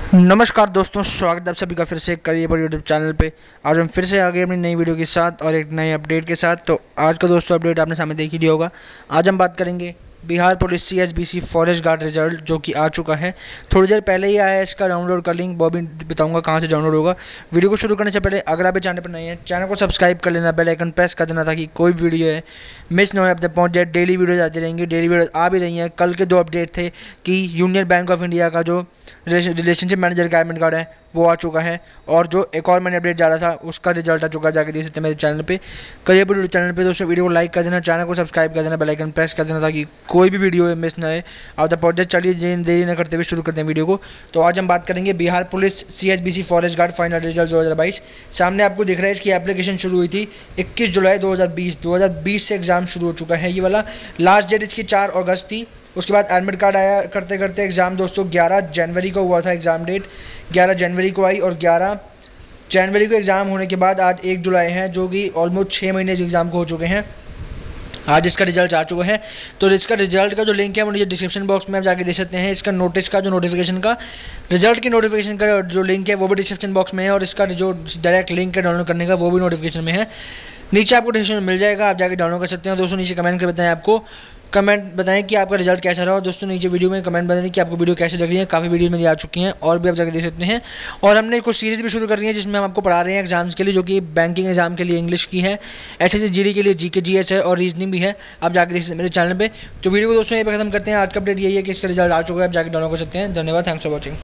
नमस्कार दोस्तों, स्वागत है आप सभी का फिर से एक करियर पर यूट्यूब चैनल पे। आज हम फिर से आ गए अपनी नई वीडियो के साथ और एक नए अपडेट के साथ। तो आज का दोस्तों अपडेट आपने सामने देख ही लिया होगा। आज हम बात करेंगे Bihar police CSBC forest guard result, जो कि आ चुका है। थोड़ी देर पहले ही आया है। इसका डाउनलोड का लिंक वो भी बताऊंगा कहाँ से डाउनलोड होगा। वीडियो को शुरू करने से पहले अगर आप चैनल पर नहीं है, चैनल को सब्सक्राइब कर लेना, बेल आइकन प्रेस कर देना ताकि कोई भी वीडियो है मिस ना हो, आप तक पहुँच जाए। डेली वीडियोज आती रहेंगी, डेली वीडियो आ भी रही हैं। कल के 2 अपडेट थे कि यूनियन बैंक ऑफ इंडिया का जो रिलेशनशिप मैनेजर का एडमिट कार्ड है वो आ चुका है, और जो एक और मैंने अपडेट डाला था उसका रिजल्ट आ चुका है। जाके देख सकते हैं मेरे चैनल पे, करियर पर चैनल पे। दोस्तों वीडियो को लाइक कर देना, चैनल को सब्सक्राइब कर देना, बेल आइकन प्रेस कर देना ताकि कोई भी वीडियो मिस ना आए। आप तक पहुँच जाए। चलिए देरी न करते हुए शुरू करते हैं वीडियो को। तो आज हम बात करेंगे Bihar police CSBC forest guard final result 2022। सामने आपको दिख रहा है, इसकी एप्लीकेशन शुरू हुई थी 21 जुलाई 2020 से एग्जाम शुरू हो चुका है। ये वाला लास्ट डेट इसकी 4 अगस्त थी। उसके बाद एडमिट कार्ड आया करते करते एग्ज़ाम दोस्तों 11 जनवरी को हुआ था। एग्ज़ाम डेट 11 जनवरी को आई, और 11 जनवरी को एग्ज़ाम होने के बाद आज 1 जुलाई है, जो कि ऑलमोस्ट 6 महीने इस एग्ज़ाम को हो चुके हैं। आज इसका रिजल्ट आ चुका है। तो इसका रिजल्ट का जो लिंक है वो नीचे डिस्क्रिप्शन बॉक्स में आप जाके दे सकते हैं। इसका नोटिस का जो नोटिफिकेशन का रिजल्ट की नोटिफिकेशन का जो लिंक है वो भी डिस्क्रिप्शन बॉक्स में है, और इसका जो डायरेक्ट लिंक है डाउनलोड करने का वो भी नोटिफिकेशन में है। नीचे आपको डिस्क्रिप्शन मिल जाएगा, आप जाके डाउनलोड कर सकते हैं। दोस्तों नीचे कमेंट कर बताएं, आपको कमेंट बताएं कि आपका रिजल्ट कैसा रहा। और दोस्तों नीचे वीडियो में कमेंट बताएं कि आपको वीडियो कैसे लग रही है। काफ़ी वीडियो मेरी आ चुकी हैं और भी आप जाकर देख सकते हैं। और हमने कुछ सीरीज़ भी शुरू कर रही है जिसमें हम आपको पढ़ा रहे हैं एग्जाम्स के लिए, जो कि बैंकिंग एग्जाम के लिए इंग्लिश की है, SSC GD के लिए GK GS है, और रीजनिंग भी है। आप जाकर देख सकते हैं मेरे चैनल पर। तो वीडियो को दोस्तों ये खत्म करते हैं। आज का अपडेट यही है कि इसका रिजल्ट आ चुका है, आप जाकर डाउनलोड कर सकते हैं। धन्यवाद, थैंक्स फॉर वॉचिंग।